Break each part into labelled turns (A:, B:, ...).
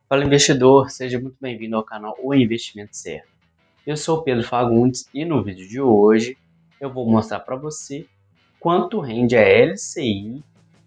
A: Fala investidor, seja muito bem-vindo ao canal O Investimento Certo. Eu sou o Pedro Fagundes e no vídeo de hoje eu vou mostrar para você quanto rende a LCI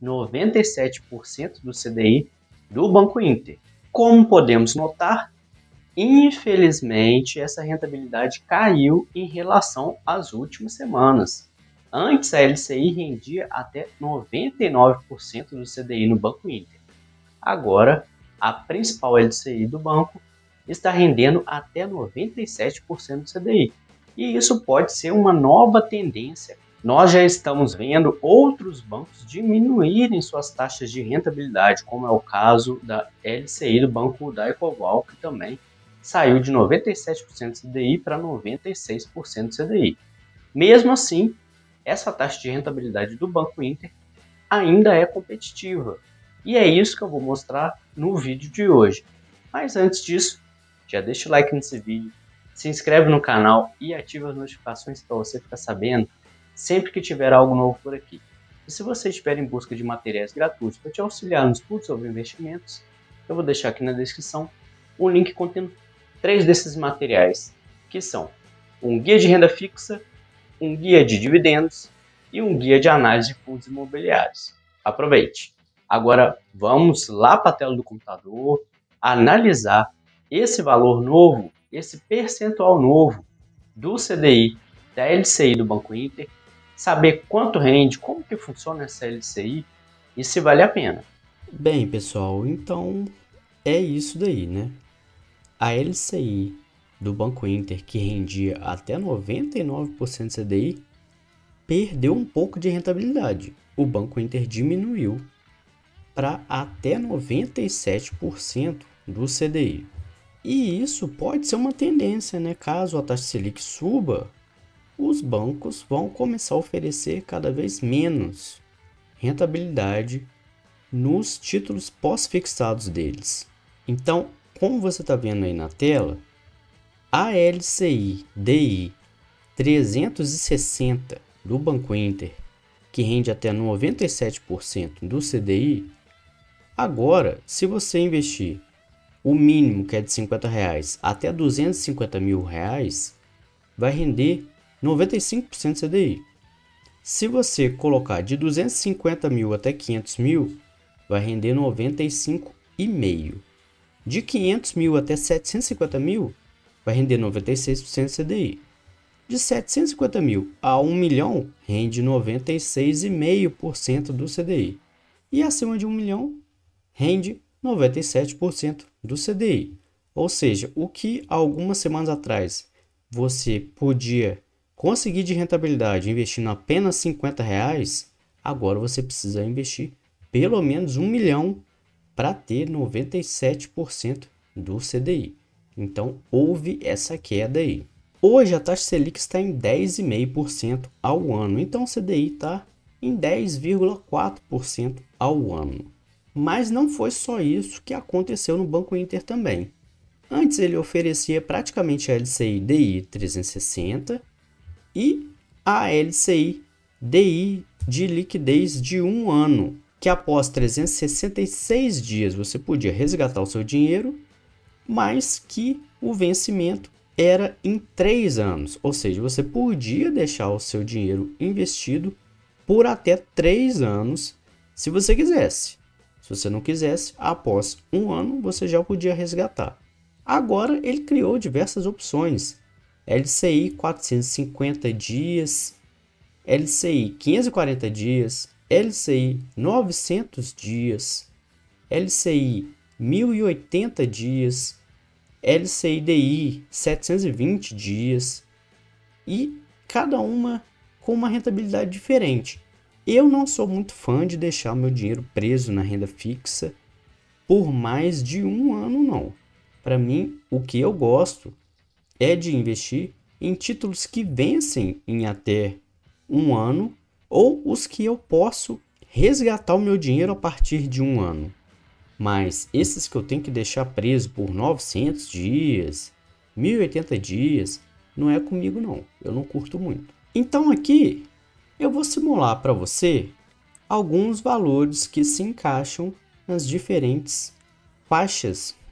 A: 97% do CDI do Banco Inter. Como podemos notar, infelizmente essa rentabilidade caiu em relação às últimas semanas. Antes a LCI rendia até 99% do CDI no Banco Inter. Agora, a principal LCI do banco está rendendo até 97% do CDI. E isso pode ser uma nova tendência. Nós já estamos vendo outros bancos diminuírem suas taxas de rentabilidade, como é o caso da LCI do Banco da Ecoval, que também saiu de 97% do CDI para 96% do CDI. Mesmo assim, essa taxa de rentabilidade do Banco Inter ainda é competitiva. E é isso que eu vou mostrar no vídeo de hoje. Mas antes disso, já deixa o like nesse vídeo, se inscreve no canal e ativa as notificações para você ficar sabendo sempre que tiver algo novo por aqui. E se você estiver em busca de materiais gratuitos para te auxiliar nos estudos sobre investimentos, eu vou deixar aqui na descrição um link contendo 3 desses materiais, que são um guia de renda fixa, um guia de dividendos e um guia de análise de fundos imobiliários. Aproveite! Agora vamos lá para a tela do computador, analisar esse valor novo, esse percentual novo do CDI, da LCI do Banco Inter, saber quanto rende, como que funciona essa LCI e se vale a pena.
B: Bem, pessoal, então é isso daí, né? A LCI do Banco Inter, que rendia até 99% CDI, perdeu um pouco de rentabilidade. O Banco Inter diminuiu para até 97% do CDI. E isso pode ser uma tendência, né? Caso a taxa Selic suba, os bancos vão começar a oferecer cada vez menos rentabilidade nos títulos pós-fixados deles. Então, como você está vendo aí na tela, a LCI DI 360 do Banco Inter, que rende até 97% do CDI, agora, se você investir o mínimo, que é de R$ 50, até R$ 250.000, vai render 95% CDI. Se você colocar de 250 mil até 500 mil, vai render 95,5%. De 500 mil até 750 mil, vai render 96% CDI. De 750 mil a 1 milhão, rende 96,5% do CDI. E acima de 1 milhão, rende 97% do CDI. Ou seja, o que algumas semanas atrás você podia conseguir de rentabilidade investindo apenas R$ 50, agora você precisa investir pelo menos 1 milhão para ter 97% do CDI. Então, houve essa queda aí. Hoje a taxa Selic está em 10,5% ao ano, então o CDI está em 10,4% ao ano. Mas não foi só isso que aconteceu no Banco Inter também. Antes ele oferecia praticamente a LCI DI 360 e a LCI DI de liquidez de 1 ano, que após 366 dias você podia resgatar o seu dinheiro, mas que o vencimento era em 3 anos, ou seja, você podia deixar o seu dinheiro investido por até 3 anos se você quisesse. Se você não quisesse, após 1 ano você já podia resgatar. Agora ele criou diversas opções: LCI 450 dias, LCI 540 dias, LCI 900 dias, LCI 1080 dias, LCI DI 720 dias e cada uma com uma rentabilidade diferente. Eu não sou muito fã de deixar meu dinheiro preso na renda fixa por mais de 1 ano, não. Para mim, o que eu gosto é de investir em títulos que vencem em até 1 ano ou os que eu posso resgatar o meu dinheiro a partir de 1 ano. Mas esses que eu tenho que deixar preso por 900 dias, 1080 dias, não é comigo não. Eu não curto muito. Então aqui eu vou simular para você alguns valores que se encaixam nas diferentes faixas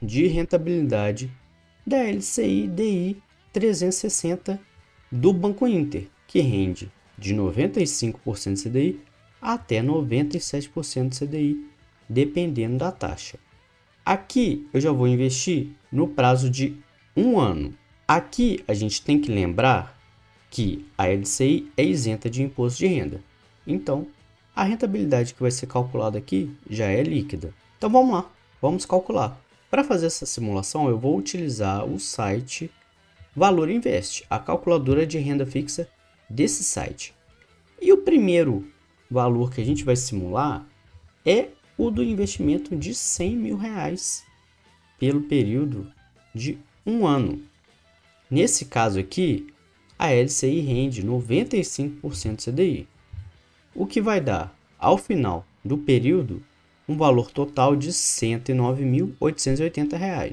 B: de rentabilidade da LCI DI 360 do Banco Inter, que rende de 95% CDI até 97% CDI, dependendo da taxa. Aqui eu já vou investir no prazo de 1 ano. Aqui a gente tem que lembrar que a LCI é isenta de imposto de renda. Então, a rentabilidade que vai ser calculada aqui já é líquida. Então vamos lá, vamos calcular. Para fazer essa simulação, eu vou utilizar o site Valor Invest, a calculadora de renda fixa desse site. E o primeiro valor que a gente vai simular é o do investimento de R$100 mil pelo período de 1 ano. Nesse caso aqui, a LCI rende 95% CDI, o que vai dar, ao final do período, um valor total de R$ 109.880. R$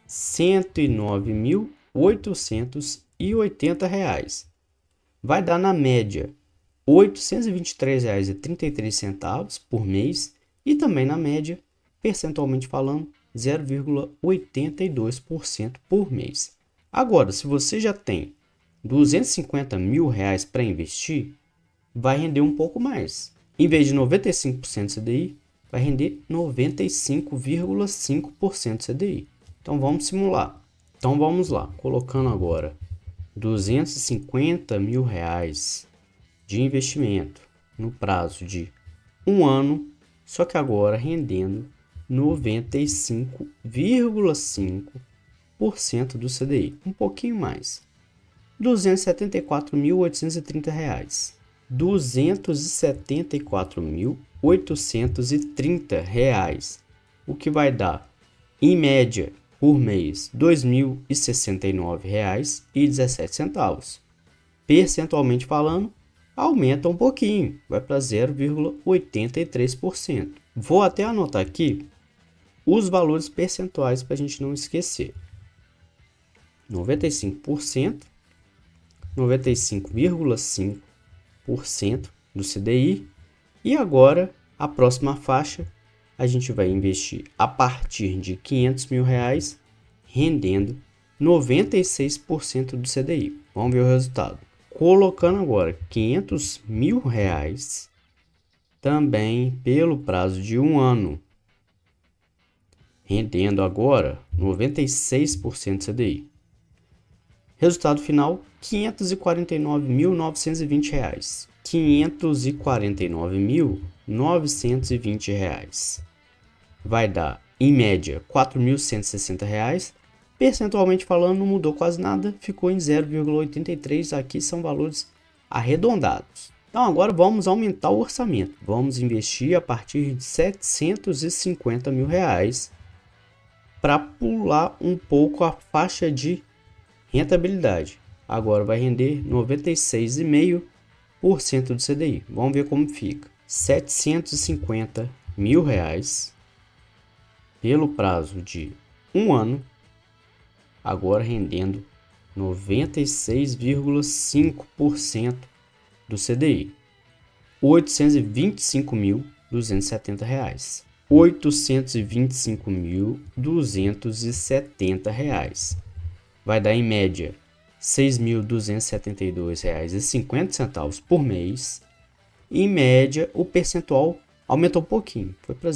B: 109.880. Vai dar, na média, R$ 823,33 por mês e também, na média, percentualmente falando, 0,82% por mês. Agora, se você já tem R$ 250 mil para investir, vai render um pouco mais. Em vez de 95% CDI, vai render 95,5% CDI. Então vamos simular. Então vamos lá, colocando agora R$ 250 mil de investimento no prazo de 1 ano, só que agora rendendo 95,5% do CDI, um pouquinho mais. R$ 274.830. R$ 274.830, o que vai dar, em média, por mês, R$ 2.069,17. Percentualmente falando, aumenta um pouquinho, vai para 0,83%. Vou até anotar aqui os valores percentuais para a gente não esquecer. 95%, 95,5% do CDI. E agora, a próxima faixa, a gente vai investir a partir de R$ 500 mil, rendendo 96% do CDI. Vamos ver o resultado. Colocando agora R$ 500 mil também pelo prazo de 1 ano, rendendo agora 96% CDI. Resultado final, R$ 549.920. R$ 549.920. Vai dar, em média, R$ 4.160. Percentualmente falando, não mudou quase nada, ficou em 0,83. Aqui são valores arredondados. Então agora vamos aumentar o orçamento. Vamos investir a partir de R$ 750 mil para pular um pouco a faixa de rentabilidade. Agora vai render 96,5% do CDI. Vamos ver como fica. R$ 750 mil pelo prazo de 1 ano, agora rendendo 96,5% do CDI. R$ 825.270. R$ 825.270. Vai dar, em média, R$ 6.272,50 por mês. Em média, o percentual aumentou um pouquinho, foi para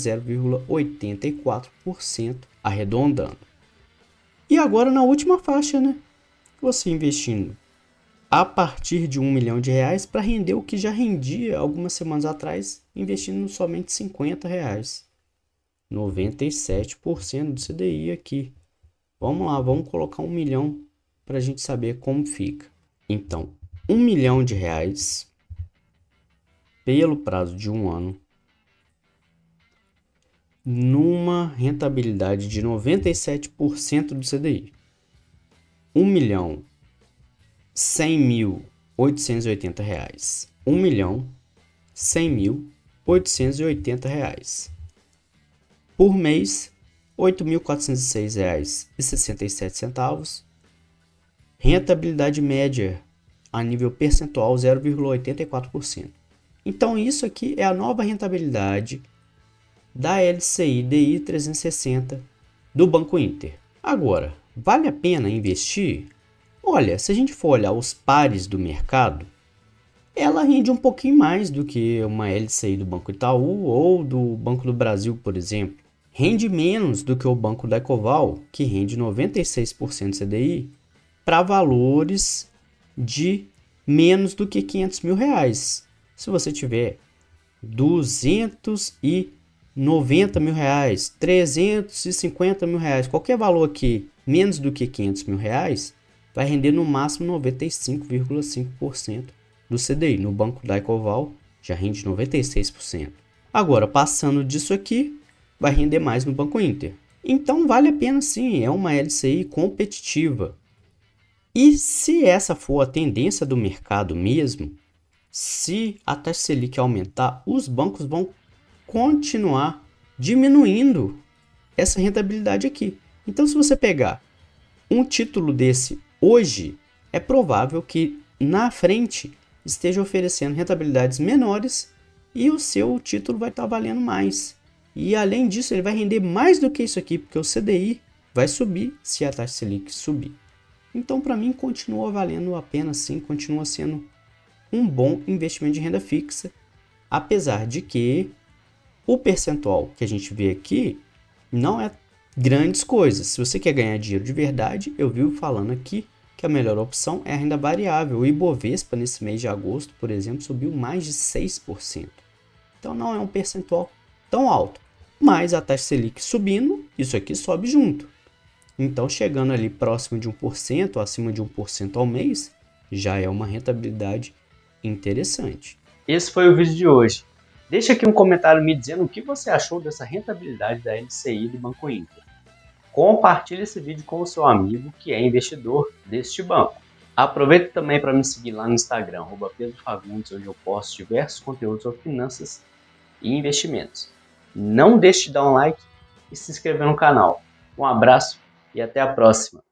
B: 0,84%, arredondando. E agora na última faixa, né? Você investindo a partir de R$ 1 milhão para render o que já rendia algumas semanas atrás, investindo somente R$ 50. 97% do CDI aqui. Vamos lá, vamos colocar 1 milhão para a gente saber como fica. Então, R$ 1 milhão pelo prazo de 1 ano, numa rentabilidade de 97% do CDI. R$ 1.100.880. R$ 1.100.880. Por mês, R$ 8.406,67. Rentabilidade média a nível percentual 0,84%. Então isso aqui é a nova rentabilidade da LCI DI 360 do Banco Inter. Agora, vale a pena investir? Olha, se a gente for olhar os pares do mercado, ela rende um pouquinho mais do que uma LCI do Banco Itaú ou do Banco do Brasil, por exemplo. Rende menos do que o Banco da Ecoval, que rende 96% CDI, para valores de menos do que R$ 500 mil. Se você tiver R$ 290 mil, R$ 350 mil, qualquer valor aqui menos do que R$ 500 mil, vai render no máximo 95,5% do CDI. No Banco da Ecoval já rende 96%. Agora, passando disso aqui, vai render mais no Banco Inter. Então vale a pena sim, é uma LCI competitiva. E se essa for a tendência do mercado mesmo, se a taxa Selic aumentar, os bancos vão continuar diminuindo essa rentabilidade aqui. Então, se você pegar um título desse hoje, é provável que na frente esteja oferecendo rentabilidades menores e o seu título vai estar valendo mais. E além disso, ele vai render mais do que isso aqui, porque o CDI vai subir se a taxa Selic subir. Então, para mim, continua valendo a pena sim, continua sendo um bom investimento de renda fixa, apesar de que o percentual que a gente vê aqui não é grandes coisas. Se você quer ganhar dinheiro de verdade, eu vivo falando aqui que a melhor opção é a renda variável. O Ibovespa nesse mês de agosto, por exemplo, subiu mais de 6%. Então não é um percentual tão alto. Mas a taxa Selic subindo, isso aqui sobe junto. Então chegando ali próximo de 1%, acima de 1% ao mês, já é uma rentabilidade interessante.
A: Esse foi o vídeo de hoje. Deixa aqui um comentário me dizendo o que você achou dessa rentabilidade da LCI do Banco Inter. Compartilhe esse vídeo com o seu amigo que é investidor deste banco. Aproveita também para me seguir lá no Instagram, @PedroFagundes, onde eu posto diversos conteúdos sobre finanças e investimentos. Não deixe de dar um like e se inscrever no canal. Um abraço e até a próxima!